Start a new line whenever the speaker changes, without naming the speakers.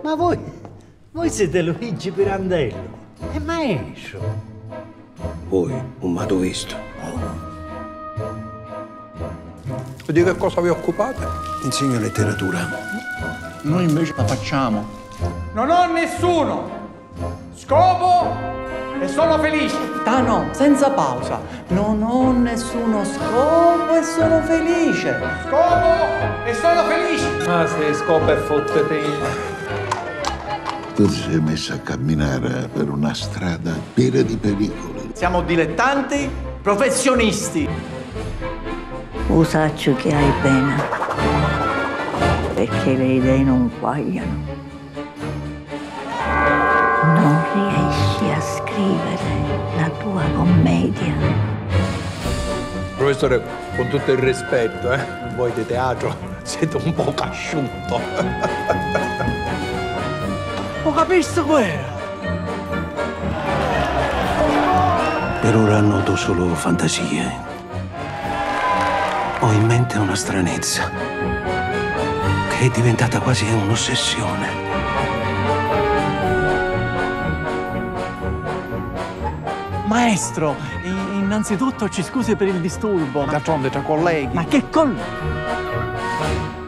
Ma voi siete Luigi Pirandello, è maestro.
Voi, un madoisto.
E di che cosa vi occupate?
Insegno letteratura.
Noi invece la facciamo.
Non ho nessuno scopo e sono felice.
Tano, senza pausa. Non ho nessuno scopo e sono felice.
Scopo e sono felice.
Ah, se scopa e fottete.
Tu ti sei messo a camminare per una strada piena di pericoli.
Siamo dilettanti professionisti.
Usaccio che hai pena, perché le idee non guagliano. Non riesci a scrivere la tua commedia.
Professore, con tutto il rispetto, voi di teatro siete un po' asciutto.
Ho capito quella.
Per ora annoto solo fantasie. Ho in mente una stranezza che è diventata quasi un'ossessione.
Maestro, innanzitutto ci scusi per il disturbo.
D'altronde tra colleghi.
Ma che colleghi?